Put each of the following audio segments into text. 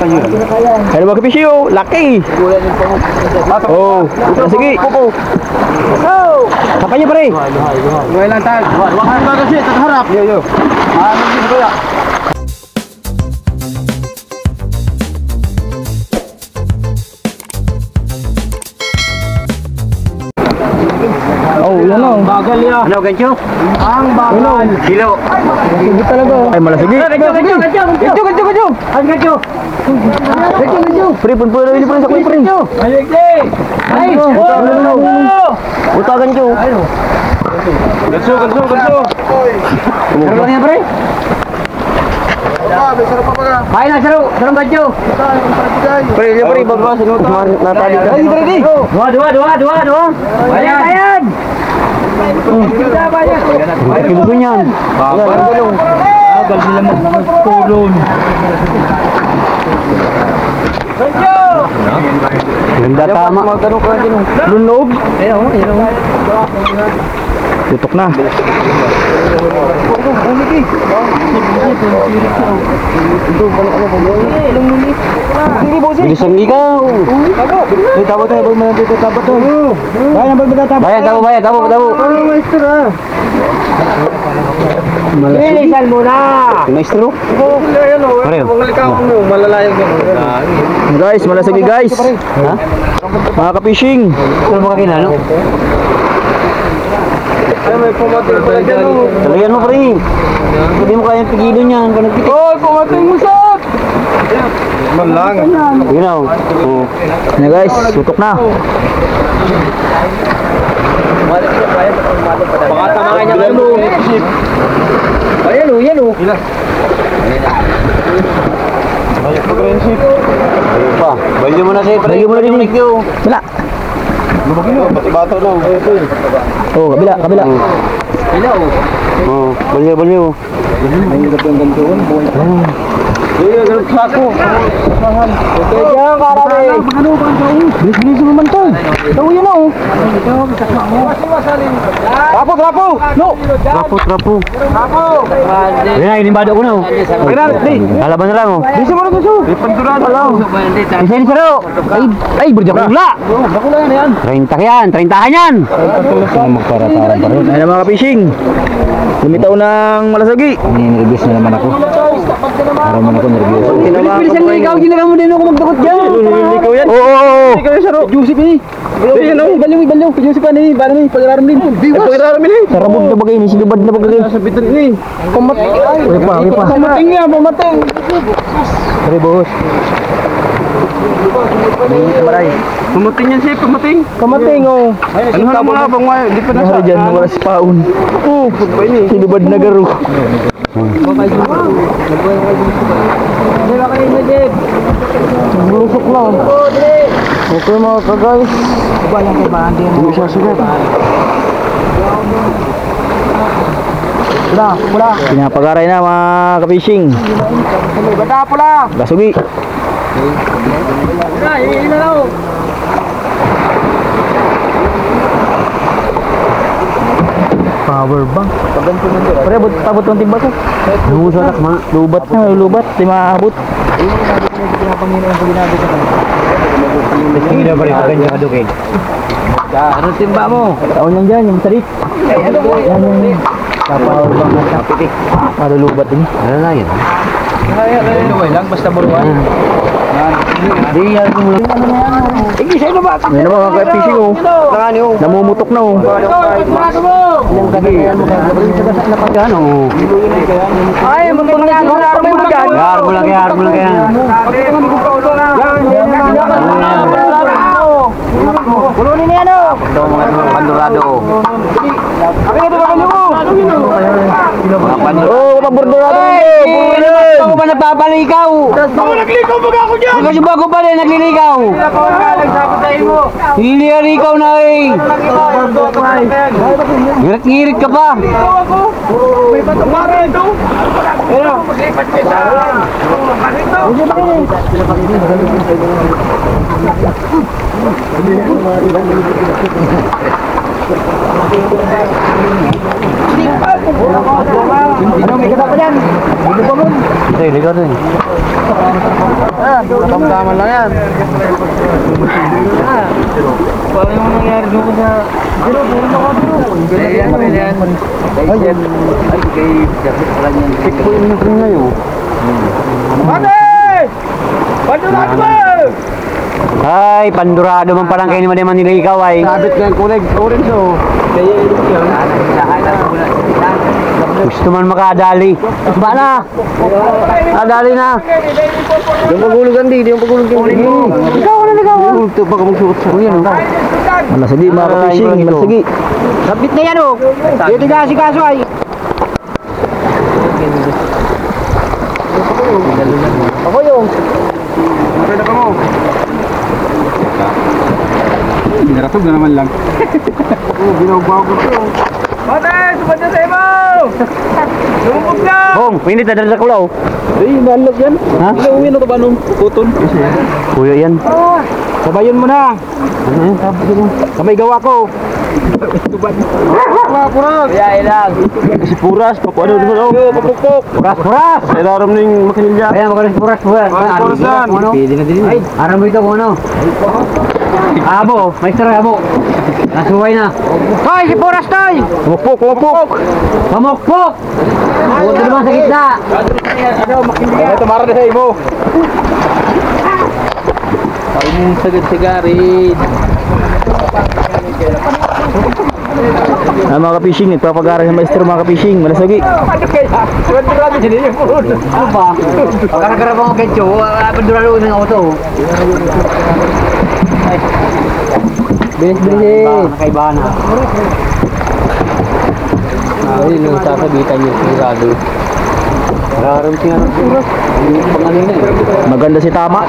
Ano ba kapisyo? Laki! Oh, sige. Kapay niyo pare. Luhay lang tayo. Wag ka kasi, tagharap. Yo. Ano dito ya? Oh, yan o. Bagal ya. Ano, gancho? Ang bagal. Kilo. Sige talaga. Ay, malasigi. Gancho. Ang gancho. Pre, punpo na sa kuya, pre. Ay, Buta gancho. gancho. Ano niya, pre? Ay, nasaro. Sarong gancho. Pre, yan pre, babas. Natali ka. Ay, pre, di. Dua. Bayan. Ay, kiluso niyan. Bagal sila magtulon. Ganda tama. Lunog. Tutok na. Bilisan ikaw. Bayan, tabo. Bilisan mo na. Maestro. Malalayang Guys, malasagi guys. Ha? Mga ka-fishing. Ano mga kinano? Ay, may pumatay pala dyan. Talayan mo pre. Hindi mo kayang pigilin yan. Oy, pumatay mo sab! Malang. You know. Oh. Na guys, tutok na. Baka tamahan niya kayo. Ayan o. Ilan? Pa. Balyo mo na sa'yo pre. Balyo mo na din. Wala. Bato na. Oh, kabila. Ilaw. Oh, balyo. Mahirap yung gantuan. Iya, ganun sako. Mahal. Okay, diyan karami. Bilis naman to. Ito yun o. Rapo. No. Trapo. Yan, inimbado ko na o. Kalaban na lang o. Bisa mo na gusto. Panturado lang. Isa ni Saro. Ay, berjak pula. Bakula yan. 30 yan. Magparataran pa rin. Ayun mga ka-fishing. Lumitaw ng malasagi. Nervous na naman ako. Araw man ako nervous. Bilis ang ikaw, ginagawa mo din ako magdakot dyan. Ikaw yan? Oo. Ikaw yan, Saro. Joseph ni. Baliw. Joseph ni. Paano ni? Pag-araram din. Pag-araram din. Sarabog na bagay. Sinubad na bagay. Sa bitan ni. Pamating. Pamating nga, pamating. Sorry, boss. Pamating yan siya, pamating. Pamating, oh. Ano na mga bang wala? Di pa Nasa dyan, wala si Paun. Oo, pagpay ni. Sinubad na garo. Bulusok lang. Okay mga ka-guys. Balang kay ba? Hindi siya sugat. Pula. Pinapagaray na mga ka-fishing. Bata pula. Gasugi. Ina daw. Power bank. Pre, tabot ng timba ko. Lubat na, lubat. Di maabot. Hindi na ba rin kanya kadukig? Ano timba mo? Taon lang dyan, yung sarit. Yan yung power bank na kapit eh. Para lubat din. Ano na yun? Luway lang, basta buruan. Hindi, yan yung lang. Sige, sa'yo na ba? Yan ang mga ka-fishing oh. Namumutok na oh. Yung kagayan mo kaya na pagkano oh. Ay, magpagyan mo na rin dyan. Harap mo lang yan. Pulunin niya no. Ito mga pandurado oh. Kami ito ba kanyo mo? Mga pandurado. Oh, pabordurado. Ako ba nagpapalikaw? Ako naglikaw ba ako dyan? Kasi bago pa rin naglilikaw. Hiliyarikaw na eh. Ngirit-ngirit ka pa. May patumari ito. Pero, maglipat kita. May kata pa dyan. Ito, ligaw rin. Tamtaman lang yan. Paano yung nangyari doon sa... Pero, puro na ka doon. Yan. Ay, kay Jacket pala niyan. Check po yung naging ngayon. Pate! Pandurado ba? Ay, pandurado man palang kayo naman nila ikaw ay. Sabit na yung kulig. Orange o. Kaya ilog yun. Gusto man makadali. Ba na? Kadali na. Yung pagulugan di, yung pagulugan di. Ikaw na ikaw. Ito baka magsuot sa kuya. Malasagi, mga ka-fishing. Malasagi. Sabit na yan o. Dito na si kaso ay. Ako yung. Nakita ka mo. Binaratog na naman lang. Binawbaw ko ito. Mate! Sumad na sa imaw! Lumupog na! Hong, pinit na dala ko lao. Ay, malag yan. Ha? Ilawin na ito ba nung puton? Kuya yan. Sabayon mo na. Kamay gawa ko. Puras. Kaya ilang. Si Puras, papuano dito daw. Papukpok. Puras! Ay, daram na yung makinilya. Kaya magaling puras. Purasan. Pwede na din. Ay, aram mo ito kung ano. Abo, maestro abo. Nasuway na. Hoy, si Puras tayo. Pumukpok. Pamukpok! Huwag na naman sa gitna. Ito, mara na sa imo. Ay, mong sagad-sagarin. Mga ka-fishing, nagpapag-aral sa maestro mga ka-fishing. Malasagi. Ano ba? Pagkakakarap ako ketyo, panduralo ng auto. Bilis. Nakaibahan na. Ay, nung sasabitan niyo sigurado. Nararam siya ng Puras. Maganda si Tama.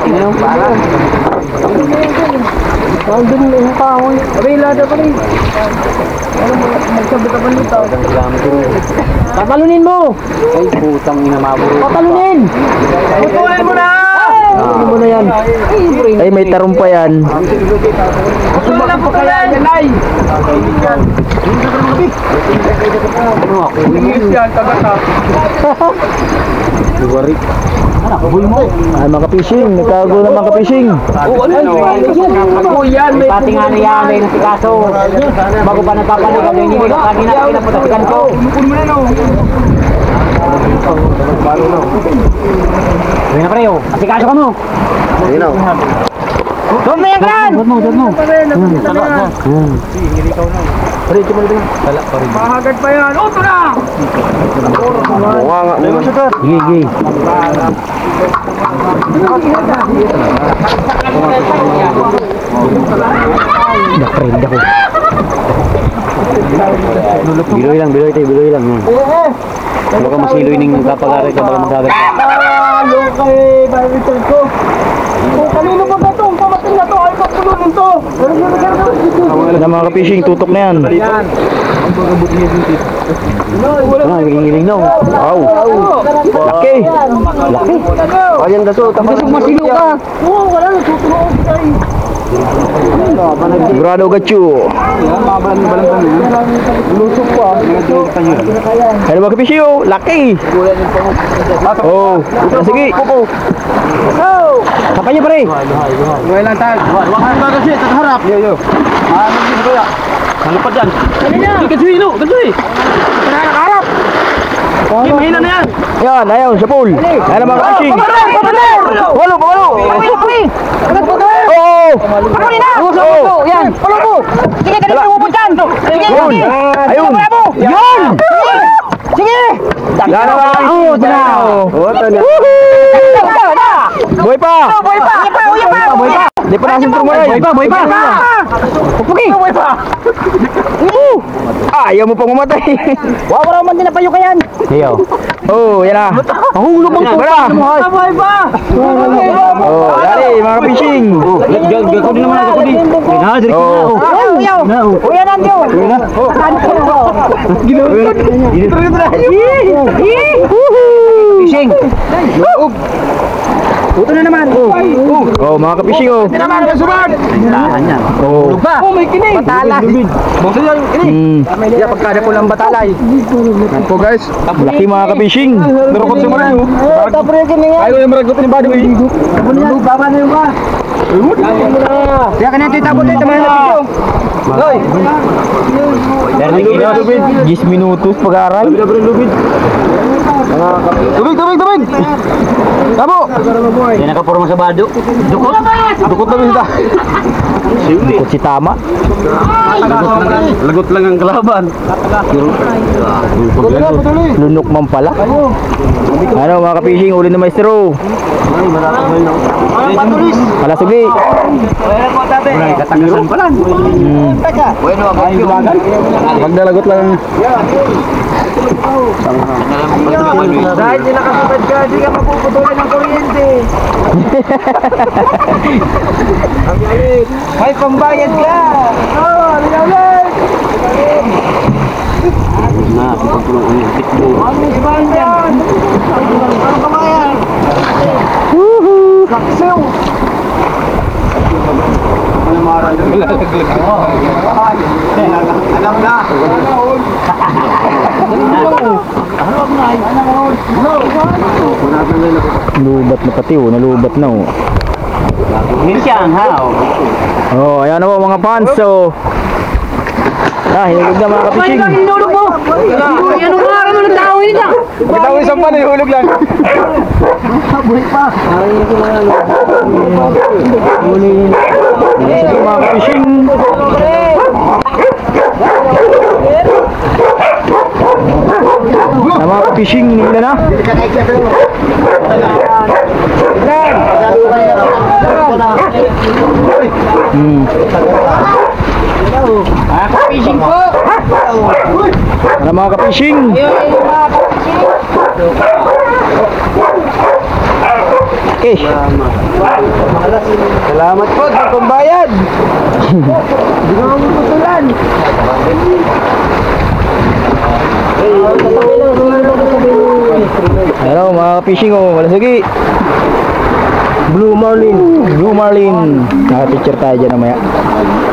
Ang dun na yung kahoy. Abay, lada pa rin. Magsabit ka pa nito. Tatalunin mo! Ay, putang ina maburo. Tatalunin! Putuhin mo na! Ano mo na yan? Ay, may tarong pa yan. Wala po kaya yan, ay! Ingis yan, tagata. Luwarik. Ay, mga ka-fishing. Nagkago na mga ka-fishing. Oo, ano yan? Ako yan. Pati nga na yan, may nasikaso. Bago pa nagpapanig, ang hindi ka kanina pinapatasikan ko. Lupon mo na, no? Gawin na pare, oh. Asikaso ka mo. Ayun, no? Doon mo yan, Kran! Doon mo. Mahagad pa yan. Oh, ito na! Bunga nga. Gigi. Nakrend ako. Biloy lang tayo. Baka masiloy ning kapag-aral ka, baka magsagat ka. Halo kay Barbitol ko. Kung kanino ba ito? Ang pamating na ito ay pagtulunin to. Na mga ka-fishing, tutok na yan. Giling na. Wow. Laki. Ayan daso. Tapos masilo ka. Oo, wala na. Tutulong tayo. Sigurado gachu. Lusok pa. Ano mga ka-fishing, oh. Laki. Oh. Sige. Kapay niyo pare. Buhay lang tayo. Wakang ba kasi? Tataharap. Yo. Ano dito kuya? Malapad yan. Kadsuy, no? Kadsuy. Nakaharap. Okay, mahina na yan. Yan, ayaw, sa pool. Ano mga ka-fishing? Walo. Oo. Oo. Yan. Palo mo. Sige, dali mo po dyan. Sige. Ayun. Yun. Sige. Gana ka. Oo, Boy pa. Di pa nasin tumaray. Boy pa. Pupuki. Ayaw mo pang mamatay. Wawara man din na payo kayan. Ayaw. Oh, yan na. Mahulog ang pupa. Boy pa. Oh, dali, mga fishing. Gagawin din naman ako din. Oh. Uyan nandiyo. Fishing. Puto na naman. Oh, mga kapishing oh. Ito naman, kasubad! Tahan yan. Oh. Oh, may kinig! Batalay! Bukso yan yung kinig! Kaya pagkada po ng batalay. Yan po guys. Laki mga kapishing. Narukot si Maray oh. Tapos yung kinig nga. Ayaw yung maragot ni Bado eh. Baba na yung ba? Kaya ka natin tapos dito mga napito. Hoy! 10 minutos pag-aaral. Tubig! Tabo! Yan nakapurma sa Bado. Dukot na minta. Dukot si Tama. Lagot lang ang kalaban. Lunok man pala. Ano mga kapishing, uli na maestro. Pala sugi. Katangasan pala. Bueno, magdalagot lang. Dahil sila kasubad ka, di ka mapuputulan ng kuryente. May pambayad ka. Oo, linawin. Ano ba yan? Ano pambayad? Saksiw. Alam na. Lubat na pati oh, nalubat na oh. Oh, ayan na po mga fans. So, hinulog na mga kapishing. Hinulog mo. Ano nga araw ng tao yun lang. Bitaw isang pan, hinulog lang. Buhay pa. Sige mga kapishing. Na mga kapishing, nila na. Fishing po. Na mga kapishing. Okay. Salamat po, di pambayad. Di ko maputulan. Hello mga kapishing oh, wala sige. Blue Marlin. Naka-picture tayo dyan namaya.